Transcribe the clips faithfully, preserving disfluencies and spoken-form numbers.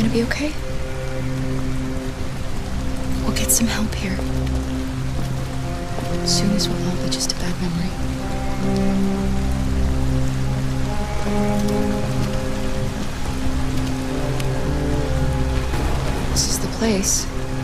gonna be okay? We'll get some help here. Soon this will all be just a bad memory. This is the place.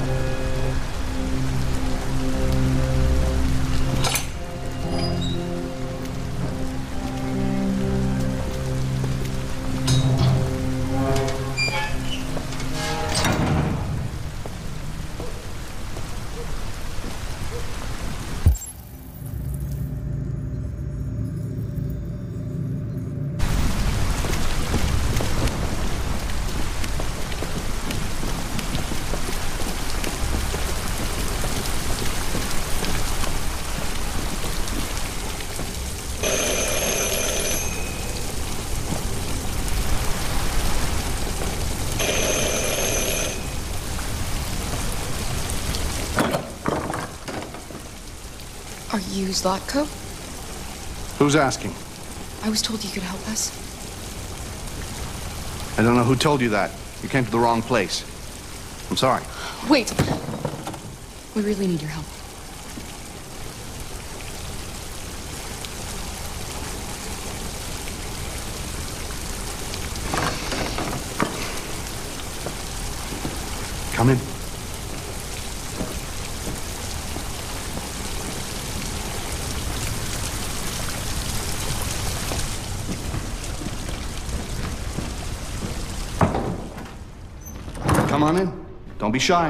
Are you Zlatko? Who's asking? I was told you could help us. I don't know who told you that. You came to the wrong place. I'm sorry. Wait. We really need your help. Come in. Come on in. Don't be shy.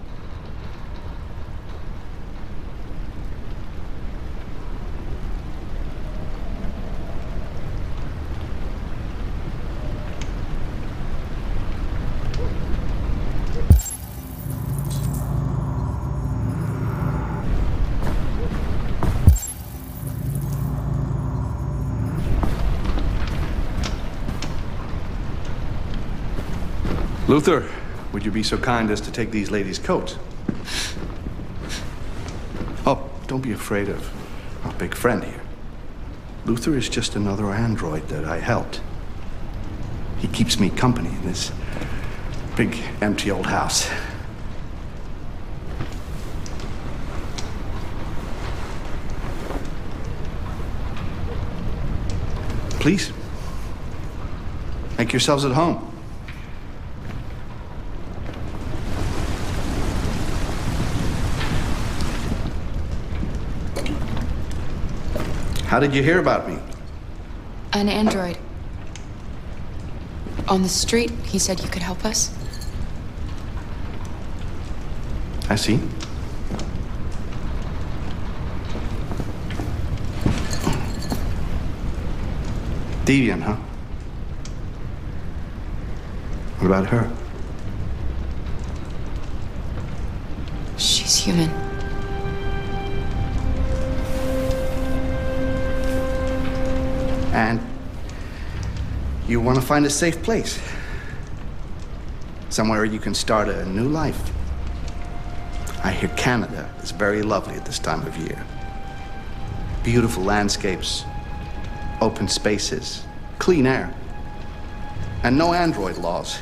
Luther, would you be so kind as to take these ladies' coats? Oh, don't be afraid of our big friend here. Luther is just another android that I helped. He keeps me company in this big, empty old house. Please, make yourselves at home. How did you hear about me? An android. On the street, he said you could help us. I see. Deviant, huh? What about her? She's human. And you want to find a safe place. Somewhere you can start a new life. I hear Canada is very lovely at this time of year. Beautiful landscapes, open spaces, clean air, and no android laws.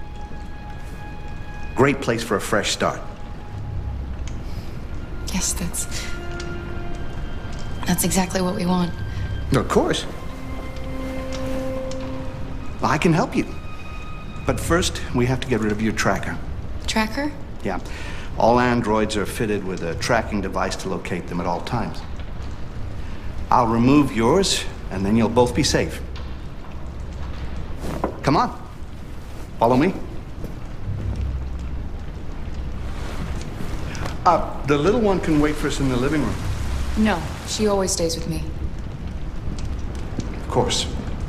Great place for a fresh start. Yes, that's... That's exactly what we want. Of course. I can help you. But first, we have to get rid of your tracker. Tracker? Yeah. All androids are fitted with a tracking device to locate them at all times. I'll remove yours, and then you'll both be safe. Come on. Follow me. Uh, the little one can wait for us in the living room. No, she always stays with me. Of course.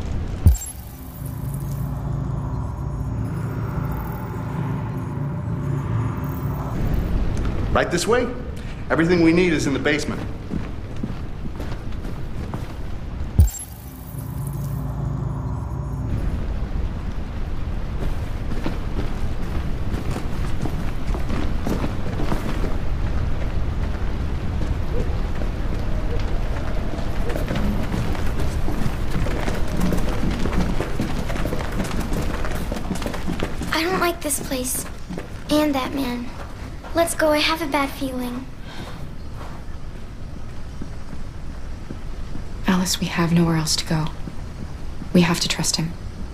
Right this way. Everything we need is in the basement. I don't like this place. And that man. Let's go, I have a bad feeling. Alice, we have nowhere else to go. We have to trust him.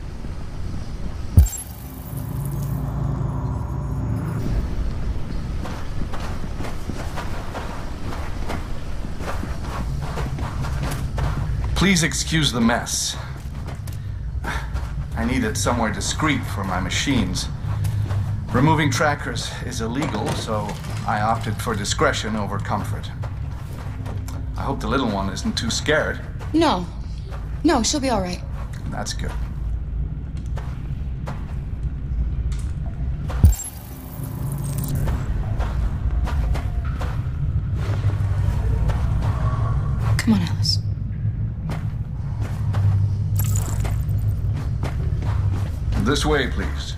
Please excuse the mess. I needed somewhere discreet for my machines. Removing trackers is illegal, so I opted for discretion over comfort. I hope the little one isn't too scared. No. No, she'll be all right. That's good. Come on, Alice. This way, please.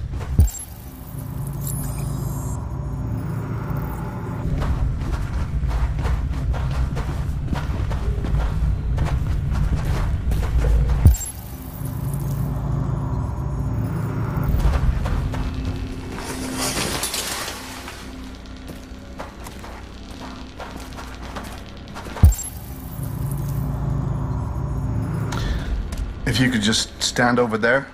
If you could just stand over there.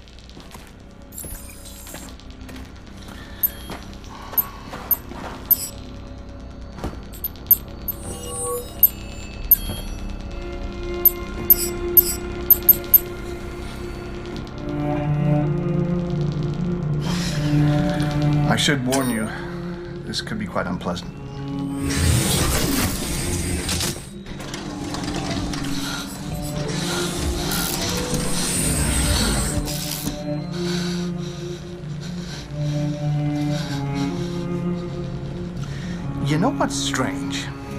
I should warn you, this could be quite unpleasant. You know what's strange?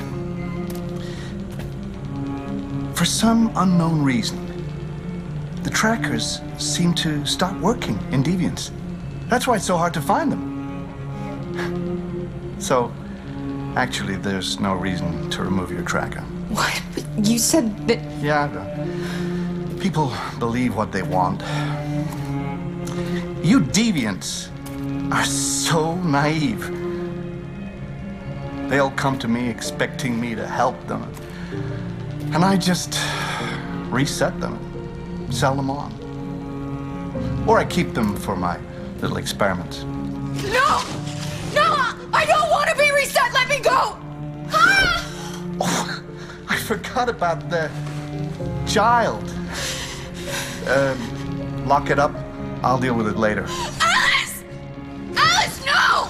For some unknown reason, the trackers seem to stop working in Deviants. That's why it's so hard to find them. So, actually, there's no reason to remove your tracker. What? But you said that... Yeah, uh, people believe what they want. You Deviants are so naive. They'll come to me expecting me to help them. And I just reset them, sell them on. Or I keep them for my little experiments. No! No! I don't want to be reset! Let me go! Ah! Oh, I forgot about the child. Um, lock it up. I'll deal with it later. Alice! Alice, no!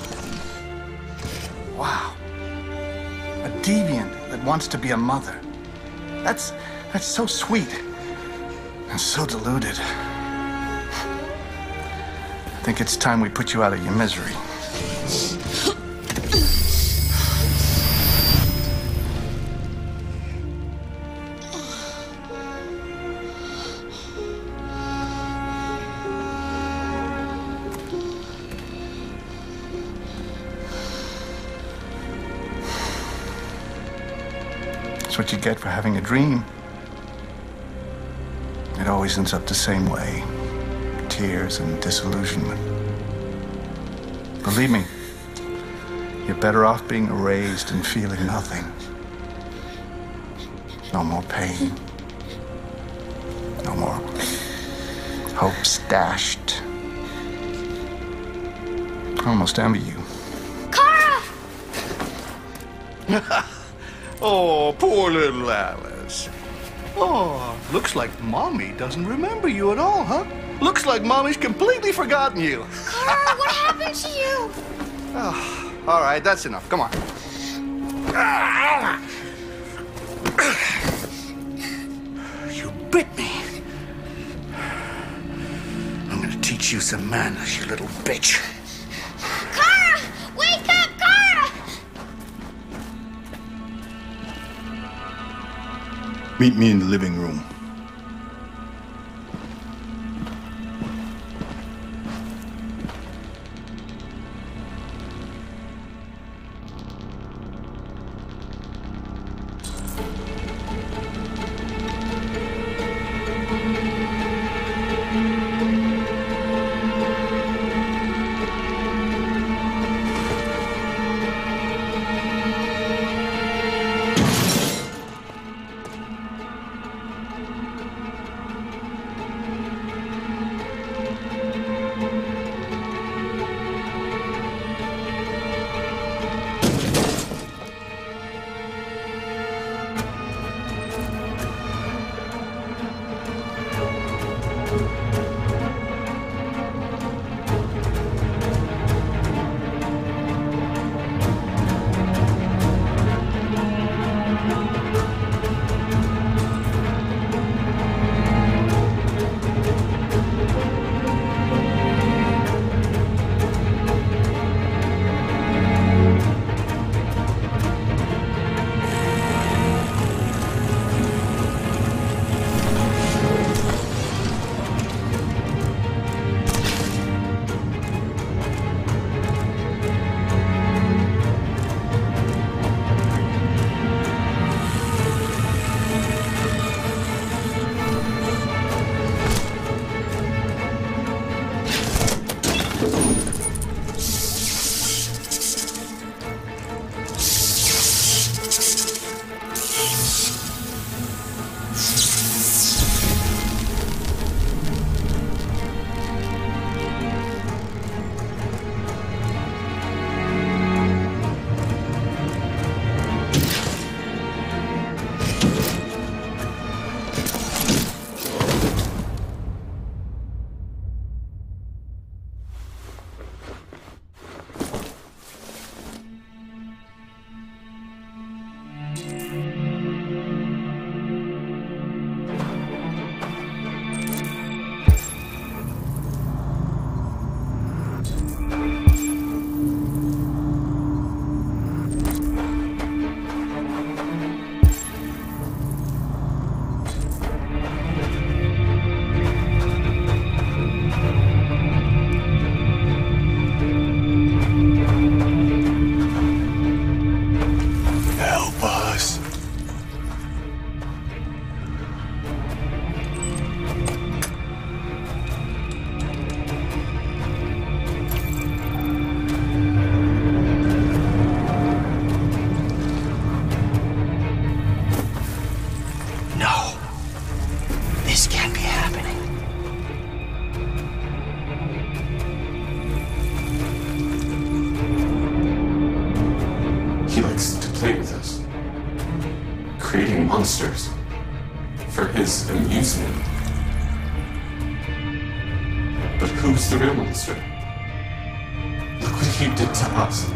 Wow. A deviant that wants to be a mother. That's, that's so sweet and so deluded. I think it's time we put you out of your misery. That's what you get for having a dream. It always ends up the same way. Tears and disillusionment. Believe me, you're better off being erased and feeling nothing. No more pain. No more hopes dashed. I almost envy you. Kara! Oh, poor little Alice. Oh, looks like Mommy doesn't remember you at all, huh? Looks like Mommy's completely forgotten you. Kara, what happened to you? Oh, all right, that's enough. Come on. You bit me. I'm gonna teach you some manners, you little bitch. Kara! Wake up, Kara! Meet me in the living room. monsters for his amusement. But who's the real monster? Look what you did to us.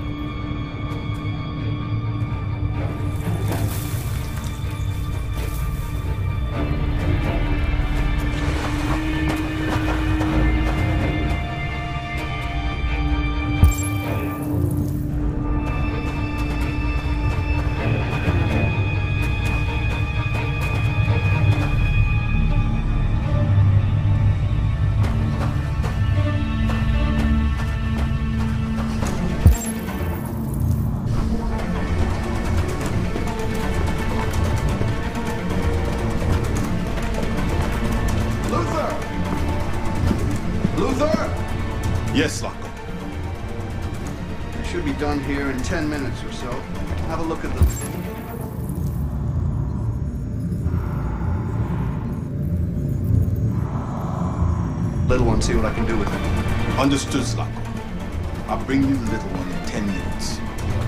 Yes, Locko. They should be done here in ten minutes or so. Have a look at them. Little one, see what I can do with them. Understood, Locko. I'll bring you the little one in ten minutes.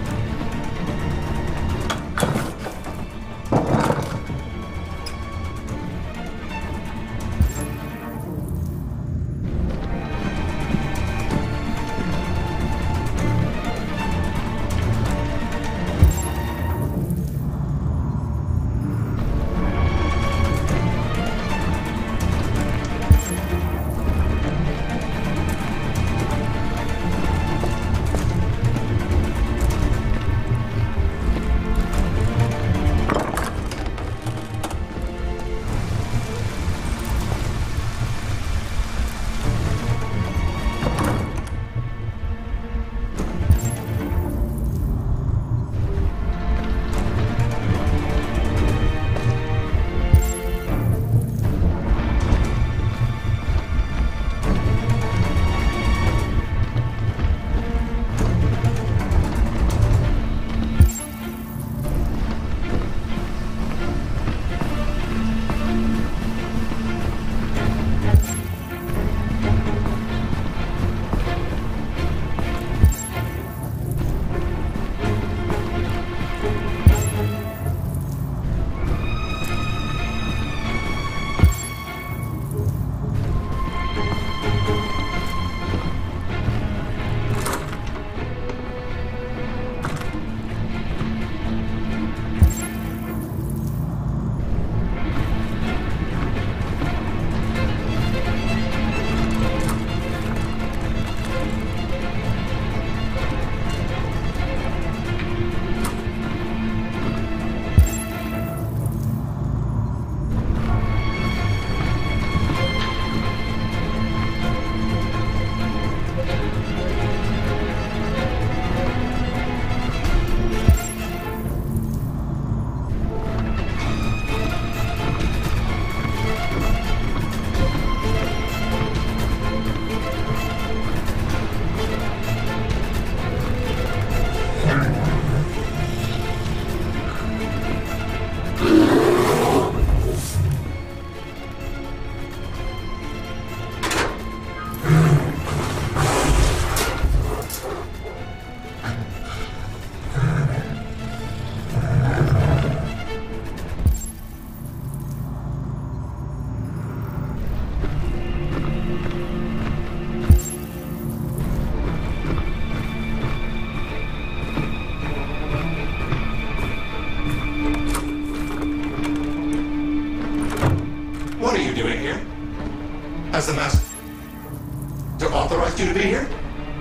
Has the Master authorized you to be here?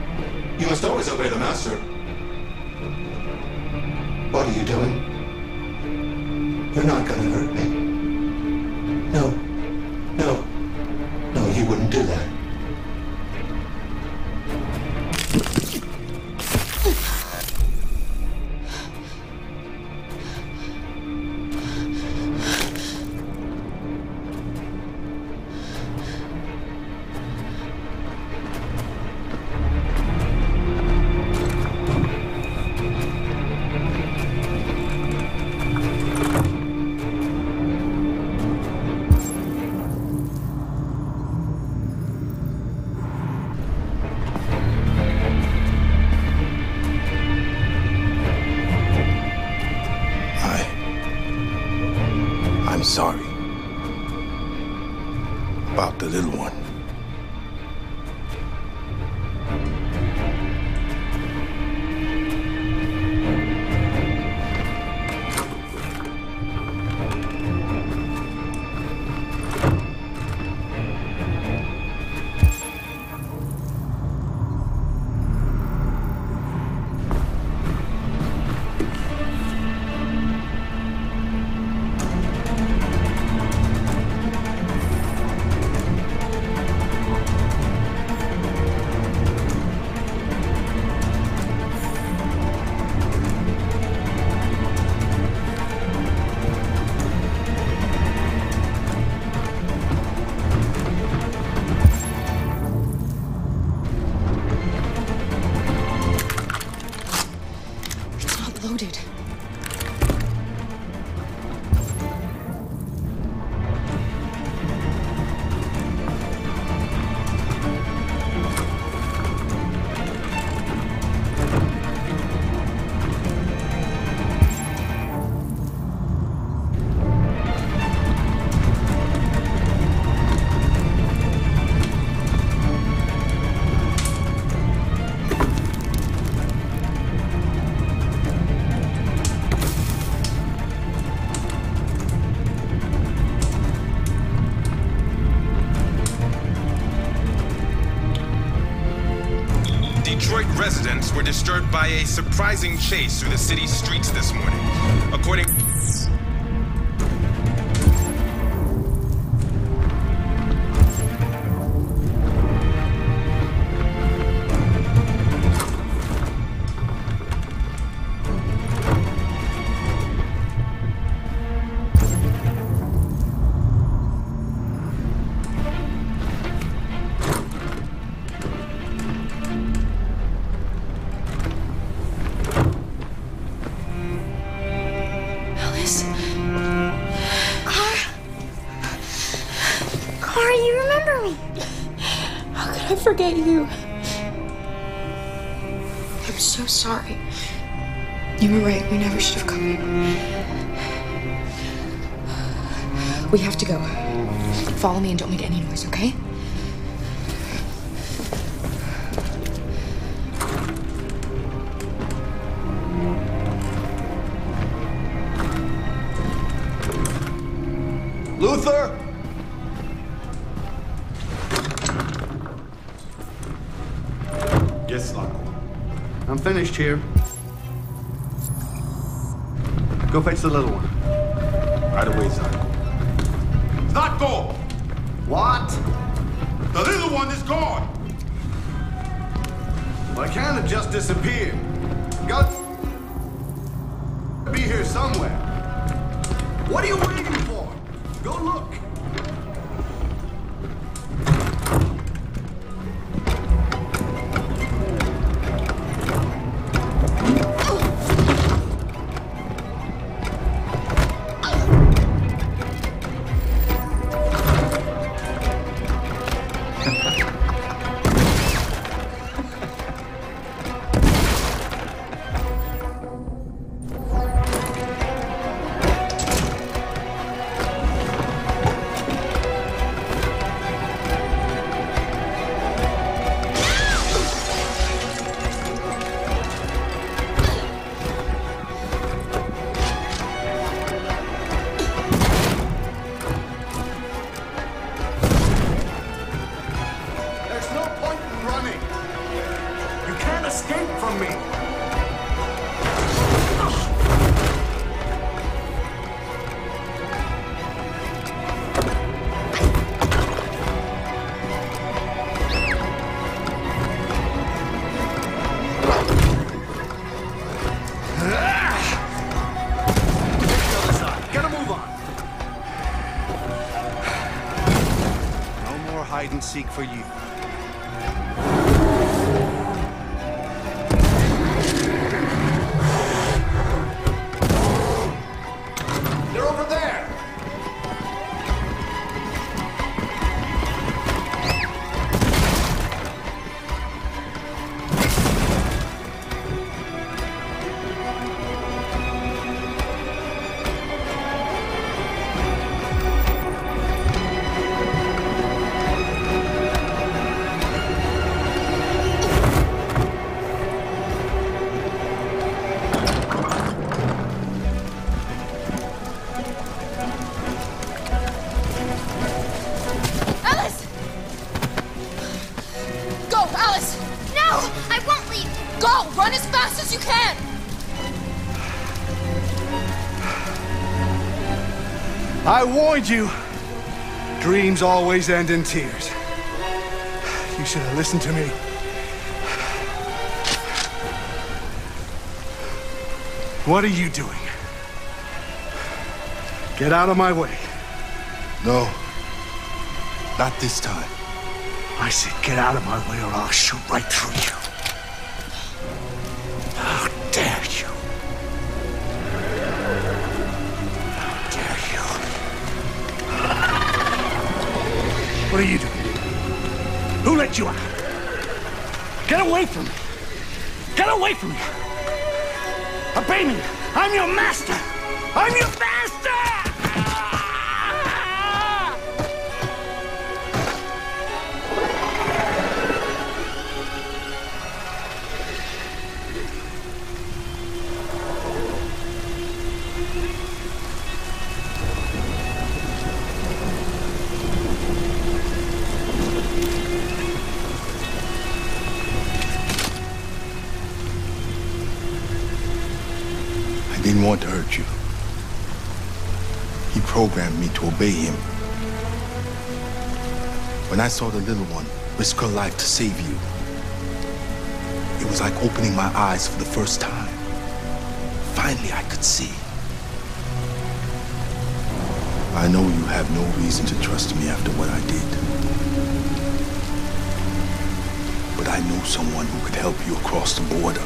You must always obey the Master. What are you doing? You're not gonna hurt me. No. No. No, you wouldn't do that. the little one. Loaded. Detroit residents were disturbed by a surprising chase through the city's streets this morning. According... Clara, you remember me. How could I forget you? I'm so sorry. You were right. We never should have come here. We have to go. Follow me and don't make any noise, okay? Luther? Yes, Zlatko. I'm finished here. Go fetch the little one. Right away, Zlatko. Zlatko! What? The little one is gone! Well, I can't have just disappeared. Got to be here somewhere. What are you waiting for? Go look. Escape from me! Gotta move on. No more hide and seek for you. No! I won't leave! Go! Run as fast as you can! I warned you. Dreams always end in tears. You should have listened to me. What are you doing? Get out of my way. No. Not this time. I said get out of my way or I'll shoot right through you. How dare you? How dare you? What are you doing? Who let you out? Get away from me! Get away from me! Obey me! I'm your master! I'm your master! I didn't want to hurt you. He programmed me to obey him. When I saw the little one risk her life to save you, it was like opening my eyes for the first time. Finally, I could see. I know you have no reason to trust me after what I did. But I know someone who could help you across the border.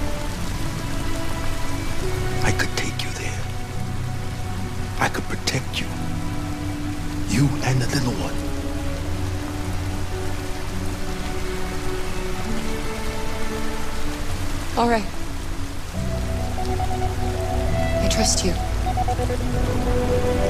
I could take you there. I could protect you. You and the little one. All right. I trust you.